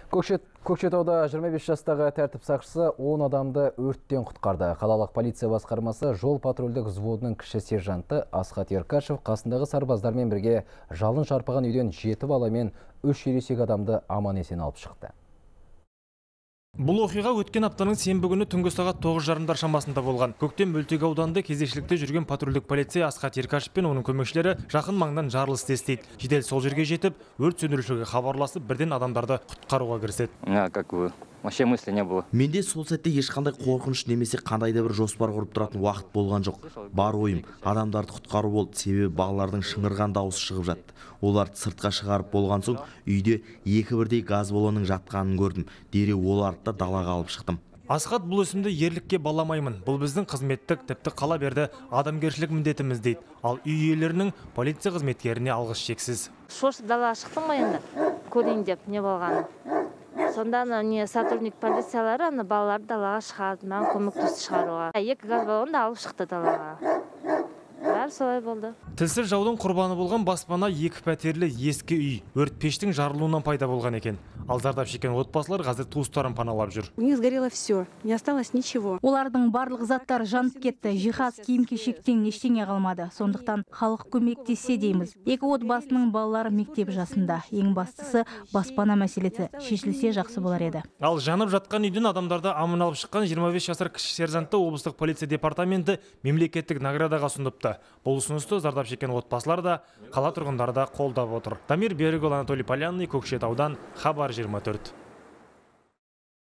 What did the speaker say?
Көкшетауда 25 жастағы тәртіп сақшысы 10 адамды өрттен құтқарды. Қалалық полиция басқармасы жол патрульдік взводының кіші сержанты Асхат Еркашев қасындағы сарбаздармен бірге жалын шарпыған үйден 7 бала мен 3 ересек адамды аман-есен алып шықты. Бұл оқиға өткен аптаның сенбі күні түнгі сағат 9:30 шамасында болған. Көктем Мөлтек ауданында кезекшілікте жүрген патрульдік полиция Асхат Еркашев пен оның көмекшілері жақын маңнан жарылысты естиді. Жедел сол жерге жетіп, өрт сөндірушіге хабарласып, бірден адамдарды құтқаруға кіріседі. Вообще мысли не было. Менде сол сәтте ешқандай қорқыныш немесе қандай да бір жоспар құрып тұратын уақыт болған жоқ. Бар ойым адамдарды құтқару болды, себебі балалардың шыңғырған дауысы шығып жатты. Оларды сыртқа шығарып болған соң үйде екі бірдей газ баллонның жатқанын көрдім. Дереу оларды да далаға алып шықтым. Асхат бұл өсімді ерлікке баламаймын. Бұл біздің қызметтік, тіпті қала берді адамгершілік міндетіміз дейді. Ал үй иелерінің полиция қызметкеріне алғыс шексіз. Шошып далаға шықтым ғой енді, көрейін деп не болғаны. Сонда сотрудник полициялары балаларды далаға шығарды, маған көмектесті шығаруға. Екі газ баллонды алып шықты далаға. Бәрі солай болды. Тілсіз жаудың құрбаны болған баспана екі пәтерлі ескі үй. Өрт пештің жарылуынан пайда болған екен. Ал зардап шеккен отбасылар қазір туыстарын паналап жүр. У них сгорело все, не осталось ничего. Олардың барлық заттары жанып кетті, жиһаз, киім-кешектен ештеңе қалмады. Сондықтан халық көмектессе дейміз. Екі отбасының балалары мектеп жасында. Ең бастысы баспана мәселесі шешілсе жақсы болар еді. Ал жанып жатқан үйден адамдарды аман алып шыққан 25 жасар кіші сержантты облыстық полиция департаменті мемлекеттік наградаға ұсыныпты. Бұл ұсынысты зардап шеккен отбасылар да, қала тұрғындары да қолдап отыр. Дамир Берікұлы, Анатолий Полянный, Көкшетаудан, Хабар 24.